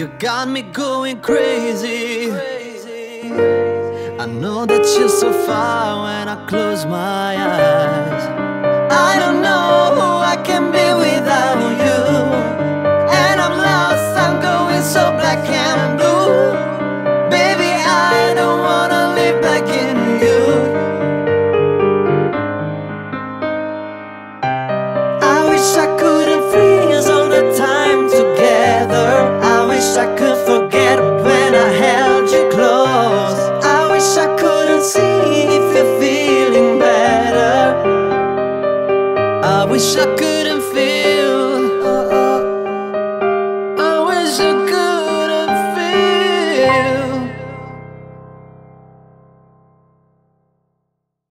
You got me going crazy. I know that you're so far when I close my eyes. I don't know who I can be without you, and I'm lost, I'm going so black and blue. Baby, I don't wanna live back in you. I wish I couldn't freeze all the time together. I wish I could forget when I held you close. I wish I couldn't see if you're feeling better. I wish I couldn't feel. I wish I couldn't feel.